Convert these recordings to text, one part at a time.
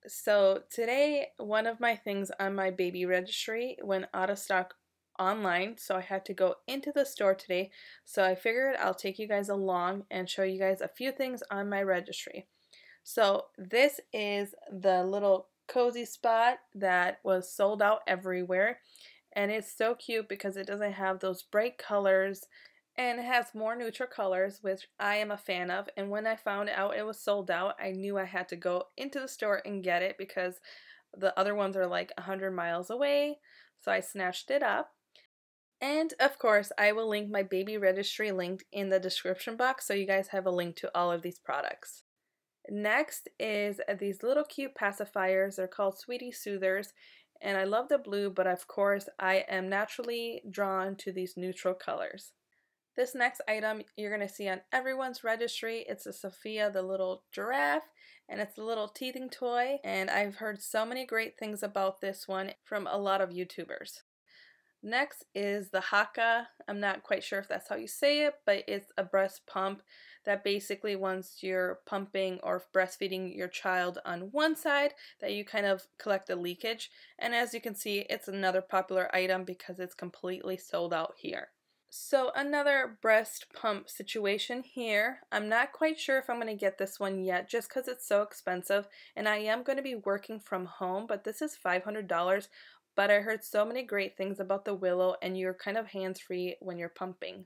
So today, one of my things on my baby registry went out of stock online, so I had to go into the store today. So I figured I'll take you guys along and show you guys a few things on my registry. So this is the little cozy spot that was sold out everywhere. And it's so cute because it doesn't have those bright colors and it has more neutral colors, which I am a fan of. And when I found out it was sold out, I knew I had to go into the store and get it because the other ones are like 100 miles away. So I snatched it up. And of course, I will link my baby registry linked in the description box so you guys have a link to all of these products. Next is these little cute pacifiers. They're called Sweetie Soothers, and I love the blue, but of course I am naturally drawn to these neutral colors. This next item you're going to see on everyone's registry. It's a Sophia the little giraffe, and it's a little teething toy, and I've heard so many great things about this one from a lot of YouTubers. Next is the Haka. I'm not quite sure if that's how you say it, but it's a breast pump that basically once you're pumping or breastfeeding your child on one side, that you kind of collect the leakage. And as you can see, it's another popular item because it's completely sold out here. So another breast pump situation here. I'm not quite sure if I'm going to get this one yet just because it's so expensive, and I am going to be working from home, but this is $500. But I heard so many great things about the Willow, and you're kind of hands-free when you're pumping.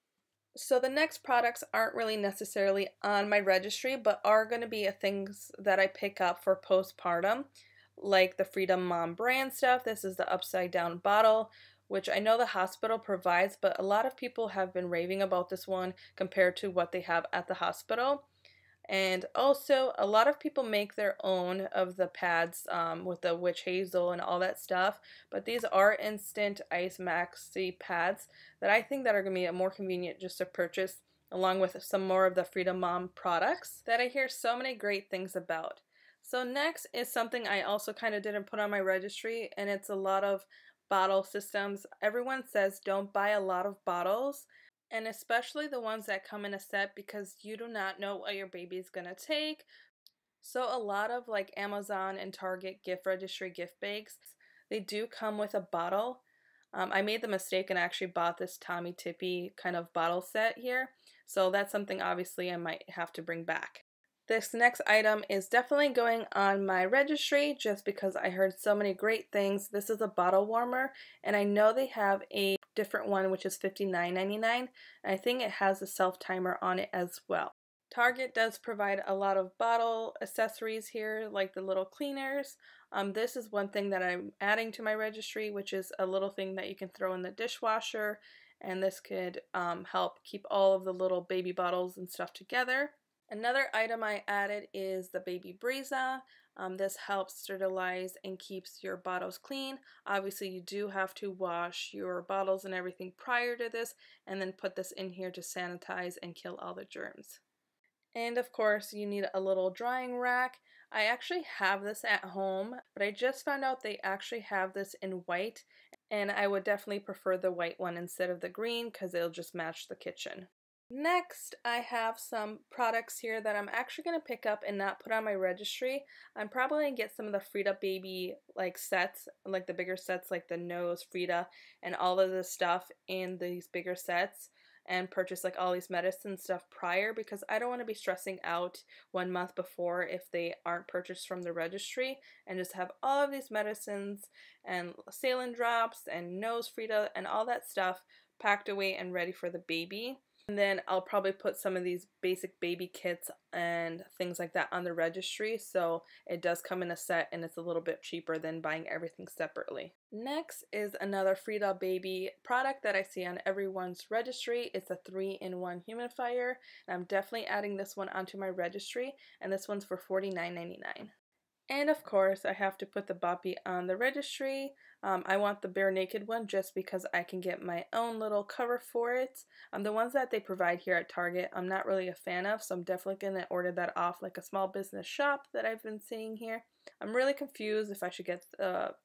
So the next products aren't really necessarily on my registry, but are going to be things that I pick up for postpartum, like the Freedom Mom brand stuff. This is the upside down bottle, which I know the hospital provides, but a lot of people have been raving about this one compared to what they have at the hospital. And also, a lot of people make their own of the pads with the witch hazel and all that stuff. But these are instant ice maxi pads that I think that are going to be more convenient just to purchase, along with some more of the Freedom Mom products that I hear so many great things about. So next is something I also kind of didn't put on my registry, and it's a lot of bottle systems. Everyone says don't buy a lot of bottles, and especially the ones that come in a set, because you do not know what your baby's gonna take. So a lot of like Amazon and Target gift registry gift bags, they do come with a bottle. I made the mistake and actually bought this Tommy Tippy kind of bottle set here, so that's something obviously I might have to bring back. This next item is definitely going on my registry just because I heard so many great things. This is a bottle warmer, and I know they have a different one which is $59.99. I think it has a self timer on it as well. Target does provide a lot of bottle accessories here, like the little cleaners. This is one thing that I'm adding to my registry, which is a little thing that you can throw in the dishwasher, and this could help keep all of the little baby bottles and stuff together. Another item I added is the Baby Breza. This helps sterilize and keeps your bottles clean. Obviously, you do have to wash your bottles and everything prior to this, and then put this in here to sanitize and kill all the germs. And of course, you need a little drying rack. I actually have this at home, but I just found out they actually have this in white, and I would definitely prefer the white one instead of the green because it'll just match the kitchen. Next, I have some products here that I'm actually going to pick up and not put on my registry. I'm probably going to get some of the Frida Baby like sets, like the bigger sets like the nose, Frida, and all of the stuff in these bigger sets, and purchase like all these medicine stuff prior because I don't want to be stressing out 1 month before if they aren't purchased from the registry, and just have all of these medicines and saline drops and nose Frida and all that stuff packed away and ready for the baby. And then I'll probably put some of these basic baby kits and things like that on the registry, so it does come in a set and it's a little bit cheaper than buying everything separately. Next is another Frida Baby product that I see on everyone's registry. It's a 3-in-1 humidifier, and I'm definitely adding this one onto my registry, and this one's for $49.99. And of course, I have to put the Boppy on the registry. I want the bare naked one just because I can get my own little cover for it. The ones that they provide here at Target, I'm not really a fan of, so I'm definitely going to order that off like a small business shop that I've been seeing here. I'm really confused if I should get the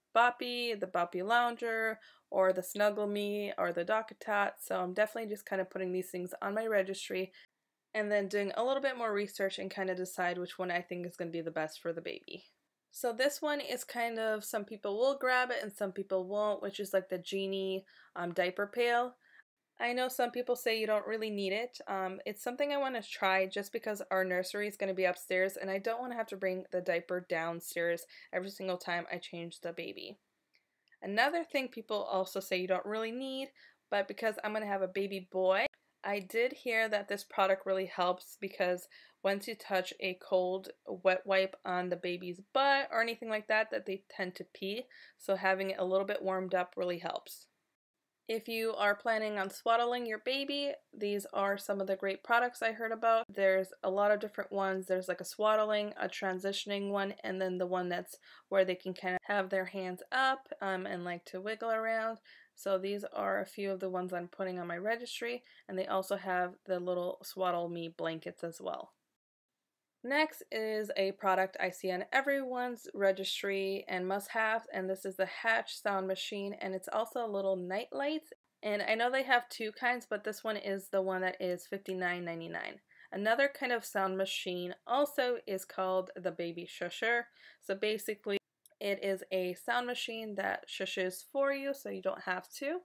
Boppy Lounger, or the Snuggle Me, or the Dockatot, so I'm definitely just kind of putting these things on my registry and then doing a little bit more research and kind of decide which one I think is going to be the best for the baby. So this one is kind of, some people will grab it and some people won't, which is like the Genie diaper pail. I know some people say you don't really need it. It's something I want to try just because our nursery is going to be upstairs and I don't want to have to bring the diaper downstairs every single time I change the baby. Another thing people also say you don't really need, but because I'm going to have a baby boy, I did hear that this product really helps because once you touch a cold wet wipe on the baby's butt or anything like that, that they tend to pee. So having it a little bit warmed up really helps. If you are planning on swaddling your baby, these are some of the great products I heard about. There's a lot of different ones. There's like a swaddling, a transitioning one, and then the one that's where they can kind of have their hands up and like to wiggle around. So these are a few of the ones I'm putting on my registry, and they also have the little Swaddle Me blankets as well. Next is a product I see on everyone's registry and must-have, and this is the Hatch sound machine, and it's also a little night light. And I know they have two kinds, but this one is the one that is $59.99. Another kind of sound machine also is called the Baby Shusher. So basically, it is a sound machine that shushes for you, so you don't have to.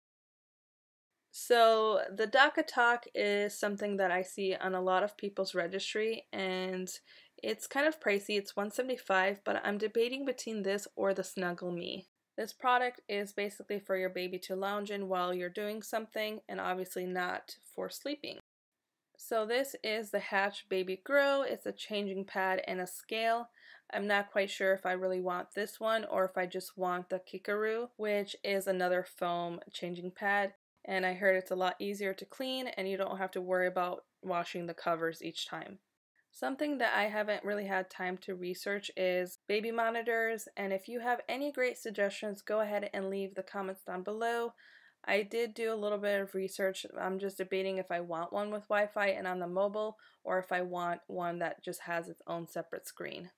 So the DACA Talk is something that I see on a lot of people's registry, and it's kind of pricey. It's $175, but I'm debating between this or the Snuggle Me. This product is basically for your baby to lounge in while you're doing something, and obviously not for sleeping. So this is the Hatch Baby Grow. It's a changing pad and a scale. I'm not quite sure if I really want this one or if I just want the Kikaroo, which is another foam changing pad. And I heard it's a lot easier to clean and you don't have to worry about washing the covers each time. Something that I haven't really had time to research is baby monitors, and if you have any great suggestions, go ahead and leave the comments down below. I did do a little bit of research. I'm just debating if I want one with Wi-Fi and on the mobile, or if I want one that just has its own separate screen.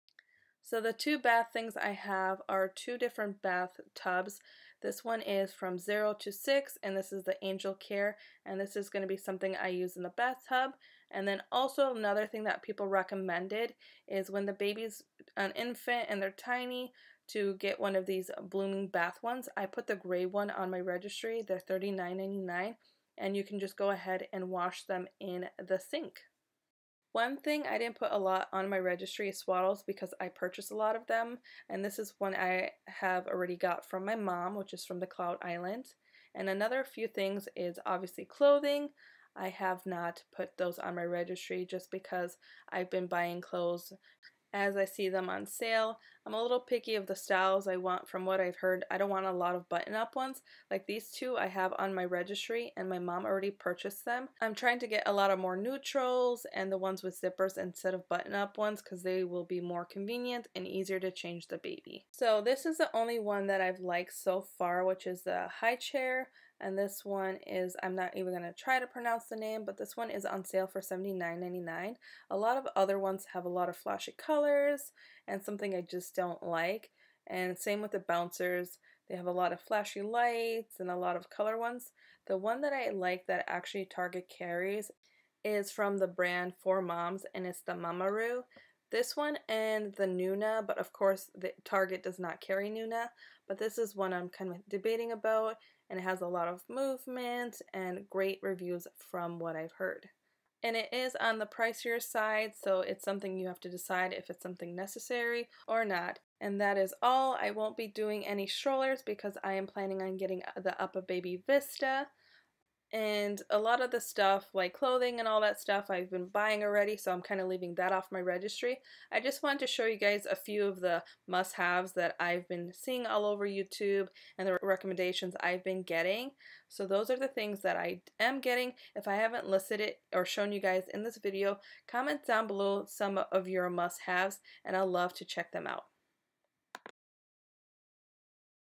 So the two bath things I have are two different bath tubs. This one is from 0 to 6, and this is the Angel Care, and this is going to be something I use in the bathtub. And then also another thing that people recommended is when the baby's an infant and they're tiny, to get one of these blooming bath ones. I put the gray one on my registry. They're $39.99, and you can just go ahead and wash them in the sink. One thing I didn't put a lot on my registry is swaddles because I purchased a lot of them, and this is one I have already got from my mom, which is from the Cloud Island. And another few things is obviously clothing. I have not put those on my registry just because I've been buying clothes as I see them on sale. I'm a little picky of the styles I want. From what I've heard, I don't want a lot of button-up ones. Like these two I have on my registry and my mom already purchased them. I'm trying to get a lot of more neutrals and the ones with zippers instead of button-up ones because they will be more convenient and easier to change the baby. So this is the only one that I've liked so far, which is the high chair. And this one is, I'm not even going to try to pronounce the name, but this one is on sale for $79.99. A lot of other ones have a lot of flashy colors and something I just don't like. And same with the bouncers. They have a lot of flashy lights and a lot of color ones. The one that I like that actually Target carries is from the brand For Moms, and it's the Mamaroo. This one and the Nuna, but of course the Target does not carry Nuna, but this is one I'm kind of debating about, and it has a lot of movement and great reviews from what I've heard. And it is on the pricier side, so it's something you have to decide if it's something necessary or not. And that is all. I won't be doing any strollers because I am planning on getting the UPPAbaby Vista. And a lot of the stuff, like clothing and all that stuff, I've been buying already, so I'm kind of leaving that off my registry. I just wanted to show you guys a few of the must-haves that I've been seeing all over YouTube and the recommendations I've been getting. So those are the things that I am getting. If I haven't listed it or shown you guys in this video, comment down below some of your must-haves, and I'll love to check them out.